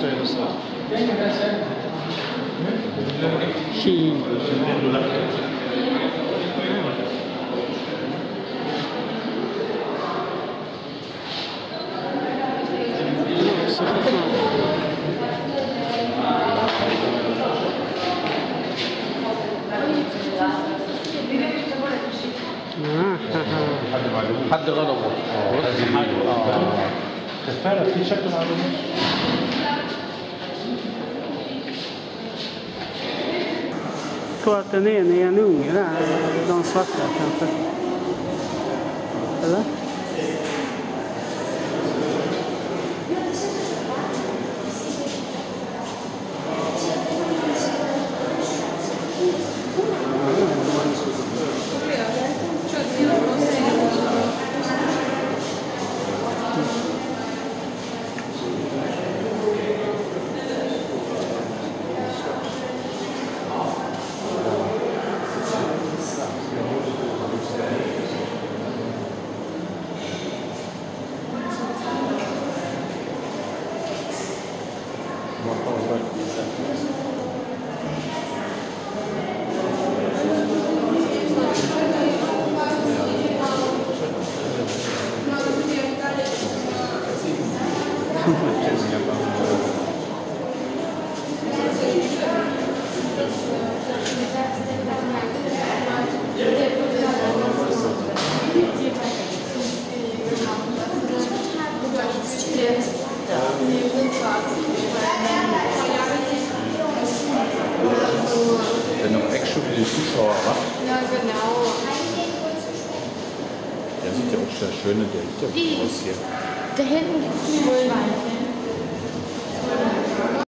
stellen ist das. حد غلبه فعلا في شكل معلومات Jag tror att den är en unge där, de svarta kanske. Eller? noch Action für die Zuschauer macht. Ja, genau. Der sieht ja auch sehr schön in der Hintergrund aus hier. Da hinten gibt es Müllwein.